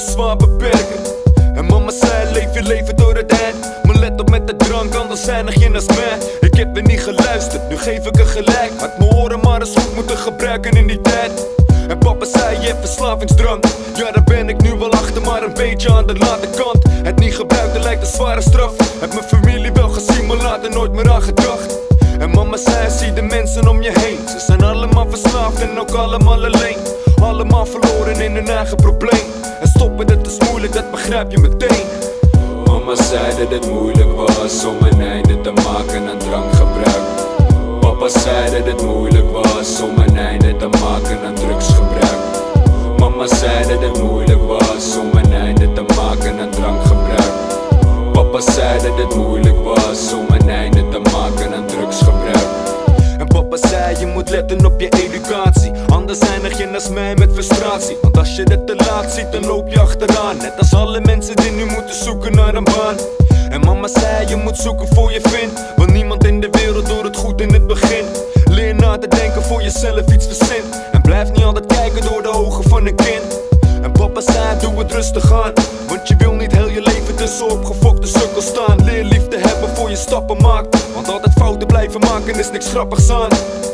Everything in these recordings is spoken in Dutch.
zwaar beperken. En mama zei, leef je leven door het eind. Maar let op met de drank, anders eindig je naast mij. Ik heb weer niet geluisterd, nu geef ik er gelijk. Had mijn oren maar eens goed moeten gebruiken in die tijd. En papa zei, je hebt verslavingsdrang. Ja, daar ben ik nu wel achter, maar een beetje aan de late kant. Het niet gebruiken lijkt een zware straf. Heb mijn familie wel gezien, maar later nooit meer aan gedacht. En mama zei, zie de mensen om je heen. Ze zijn allemaal verslaafd en ook allemaal alleen. Allemaal verloren in hun eigen probleem. En stoppen, dat is moeilijk, dat begrijp je meteen. Mama zei dat het moeilijk was om een einde te maken aan drankgebruik. Papa zei dat het moeilijk was om een einde te maken aan drugsgebruik. Mama zei dat het moeilijk was om een einde te maken aan drankgebruik. Papa zei dat het moeilijk was om een einde te maken aan drugsgebruik. En papa zei, je moet letten op je educatie. Anders eindig je naast mij met frustratie. Want als je het te laat ziet, dan loop je achteraan. Net als alle mensen die nu moeten zoeken naar een baan. En mama zei, je moet zoeken voor je vindt. Want niemand in de wereld doet het goed in het begin. Leer na te denken voor jezelf iets verzint. En blijf niet altijd kijken door de ogen van een kind. En papa zei, doe het rustig aan. Want je wil niet heel je leven tussen opgefokte sukkels staan. Leer liefde hebben voor je stappen maakt. Want altijd fouten blijven maken is niks grappigs aan.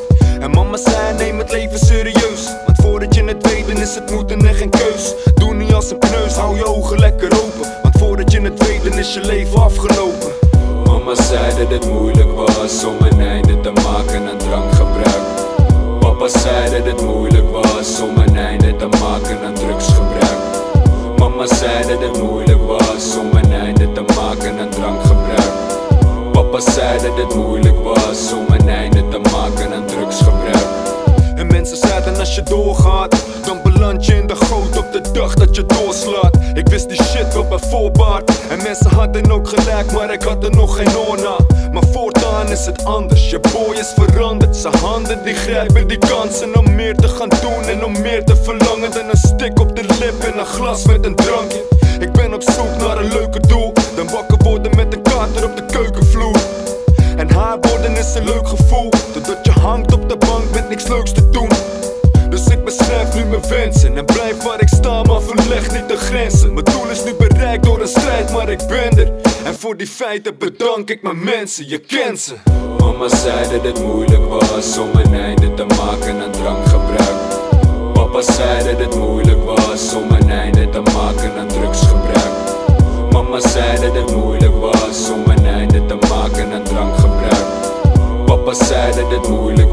En mama zei, neem het leven serieus. Want voordat je het weet, dan is het moeten en geen keus. Doe niet als een kneus, hou je ogen lekker open. Want voordat je het weet, dan is je leven afgelopen. Mama zei dat het moeilijk was om een einde te maken aan drankgebruik. Papa zei dat het moeilijk was om een einde te maken aan drugsgebruik. Mama zei dat het moeilijk was om een einde te maken aan drankgebruik. Papa zei dat het moeilijk was om een einde te maken aan drugsgebruik. En mensen zeiden, als je doorgaat, dan beland je in de goot op de dag dat je doorslaat. Ik wist die shit wel bij voorbaat. En mensen hadden ook gelijk, maar ik had er nog geen oor naar. Maar voortaan is het anders, je boy is veranderd. Zijn handen die grijpen die kansen om meer te gaan doen en om meer te verlangen dan een stik op de lip en een glas met een drankje. Ik ben op zoek naar een leuke doel, dan wakker worden met een kater op de keukenvloer. En haar worden is een leuk gevoel, totdat je hangt op de bank met niks leuks te doen. Dus ik beschrijf nu mijn wensen en blijf waar ik sta, maar verleg niet de grenzen. Mijn doel is nu bereikt door een strijd, maar ik ben er. En voor die feiten bedank ik mijn mensen, je kent ze. Mama zei dat het moeilijk was om een einde te maken aan drankgebruik. Papa zei dat het moeilijk was om een einde te maken aan drugsgebruik. Mama zei dat het moeilijk was om een einde te maken aan drankgebruik. Papa zei dat het moeilijk